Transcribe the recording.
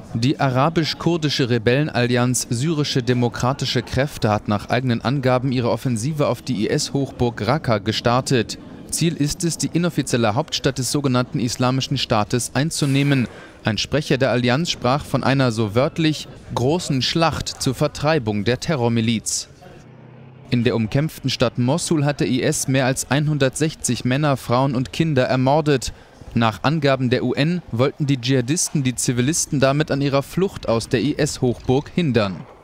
Die arabisch-kurdische Rebellenallianz Syrische Demokratische Kräfte hat nach eigenen Angaben ihre Offensive auf die IS-Hochburg Raqqa gestartet. Ziel ist es, die inoffizielle Hauptstadt des sogenannten Islamischen Staates einzunehmen. Ein Sprecher der Allianz sprach von einer so wörtlich großen Schlacht zur Vertreibung der Terrormiliz. In der umkämpften Stadt Mossul hat der IS mehr als 160 Männer, Frauen und Kinder ermordet. Nach Angaben der UN wollten die Dschihadisten die Zivilisten damit an ihrer Flucht aus der IS-Hochburg hindern.